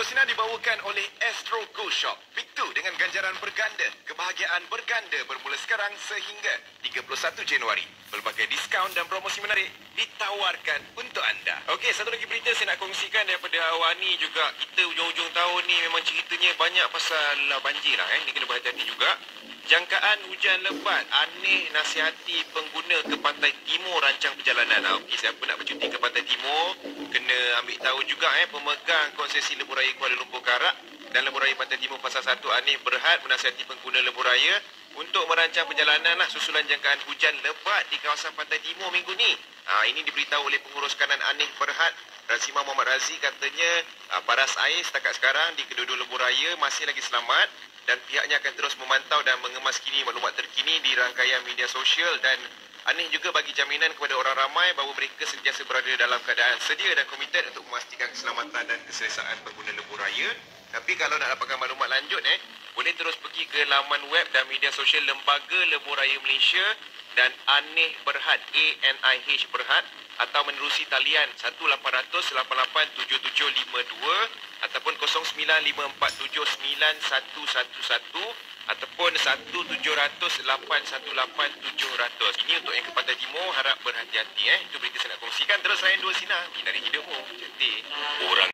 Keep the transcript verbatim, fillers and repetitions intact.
Dua Sinar dibawakan oleh Astro Go Shop. Pintu dengan ganjaran berganda. Kebahagiaan berganda bermula sekarang sehingga tiga puluh satu Januari. Pelbagai diskaun dan promosi menarik ditawarkan untuk anda. Okey, satu lagi berita saya nak kongsikan daripada awal ni juga. Kita ujung-ujung tahun ni memang ceritanya banyak pasal banjir lah. Eh. Ini kena berhati-hati juga. Jangkaan hujan lebat, Aneh nasihati pengguna ke Pantai Timur rancang perjalanan. Ha, okey, siapa nak bercuti ke Pantai Timur, kena ambil tahu juga eh pemegang konsesi Lebuh Raya Kuala Lumpur Karak dan Lebuh Raya Pantai Timur Fasa satu Aneh Berhad menasihati pengguna Lebuh Raya untuk merancang perjalanan lah susulan jangkaan hujan lebat di kawasan Pantai Timur minggu ni. Ha, ini diberitahu oleh pengurus kanan Aneh Berhad, Razimah Muhammad Razi, katanya ha, paras air setakat sekarang di kedua-dua Lebuh Raya masih lagi selamat dan pihaknya akan terus memantau dan mengemas kini maklumat terkini di rangkaian media sosial. Dan Aneh juga bagi jaminan kepada orang ramai bahawa mereka sentiasa berada dalam keadaan sedia dan komited untuk memastikan keselamatan dan keselesaan pengguna Lebuh Raya. Tapi kalau nak dapatkan maklumat lanjut eh, boleh terus pergi ke laman web dan media sosial Lembaga Lebuh Raya Malaysia dan Aneh Berhad, A N I H Berhad, atau menerusi talian satu lapan kosong kosong lapan lapan tujuh tujuh lima dua ataupun kosong sembilan lima empat tujuh sembilan satu satu satu ataupun satu tujuh kosong kosong lapan satu lapan tujuh kosong. Ini untuk yang ke Pantai Timur, harap berhati-hati eh. Itu berita saya nak kongsikan. Terus layan Dua Sinar, dari hidupmu. Cantik. Orang